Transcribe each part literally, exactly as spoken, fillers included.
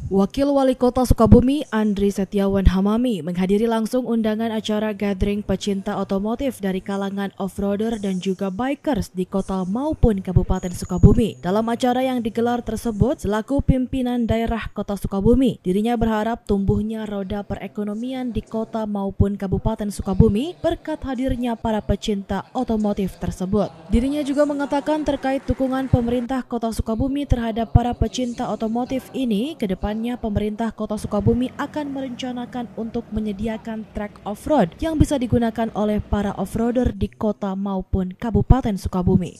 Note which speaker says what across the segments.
Speaker 1: Wakil Wali Kota Sukabumi, Andri Setiawan Hamami, menghadiri langsung undangan acara gathering pecinta otomotif dari kalangan off-roader dan juga bikers di kota maupun Kabupaten Sukabumi. Dalam acara yang digelar tersebut, selaku pimpinan daerah Kota Sukabumi, dirinya berharap tumbuhnya roda perekonomian di kota maupun Kabupaten Sukabumi berkat hadirnya para pecinta otomotif tersebut. Dirinya juga mengatakan terkait dukungan pemerintah Kota Sukabumi terhadap para pecinta otomotif ini, ke depan pemerintah Kota Sukabumi akan merencanakan untuk menyediakan trek off-road yang bisa digunakan oleh para off-roader di kota maupun Kabupaten Sukabumi.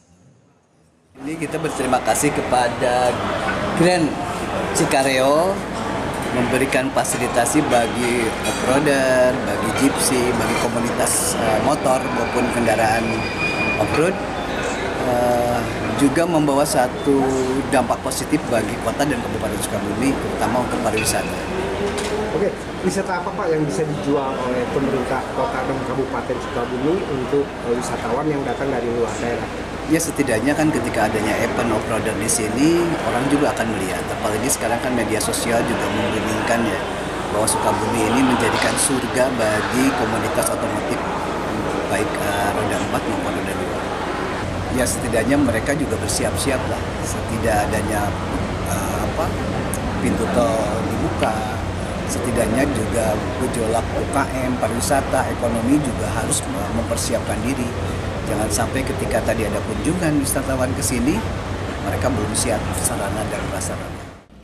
Speaker 2: Ini kita berterima kasih kepada Grand Cikareo memberikan fasilitasi bagi off-roader, bagi gypsy, bagi komunitas uh, motor maupun kendaraan off-road. Uh, juga membawa satu dampak positif bagi kota dan Kabupaten Sukabumi, terutama untuk pariwisata.
Speaker 3: Oke, wisata apa Pak yang bisa dijual oleh pemerintah kota dan Kabupaten Sukabumi untuk wisatawan yang datang dari luar daerah?
Speaker 2: Ya setidaknya kan ketika adanya event off-roader di sini, orang juga akan melihat. Apalagi sekarang kan media sosial juga membunyikan ya, bahwa Sukabumi ini menjadikan surga bagi komunitas otomotif, baik uh, roda empat maupun roda dua. Ya setidaknya mereka juga bersiap-siap lah, setidak adanya uh, apa pintu tol dibuka, setidaknya juga gejolak U K M, pariwisata, ekonomi juga harus mempersiapkan diri. Jangan sampai ketika tadi ada kunjungan wisatawan ke sini, mereka belum siap sarana dan prasarana.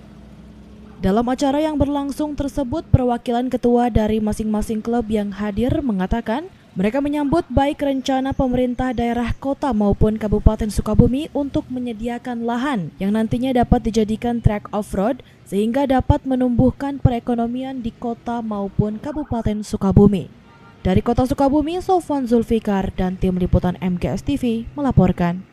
Speaker 1: Dalam acara yang berlangsung tersebut, perwakilan ketua dari masing-masing klub yang hadir mengatakan mereka menyambut baik rencana pemerintah daerah kota maupun Kabupaten Sukabumi untuk menyediakan lahan yang nantinya dapat dijadikan trek off-road sehingga dapat menumbuhkan perekonomian di kota maupun Kabupaten Sukabumi. Dari Kota Sukabumi, Sofwan Zulfikar dan tim liputan M G S T V melaporkan.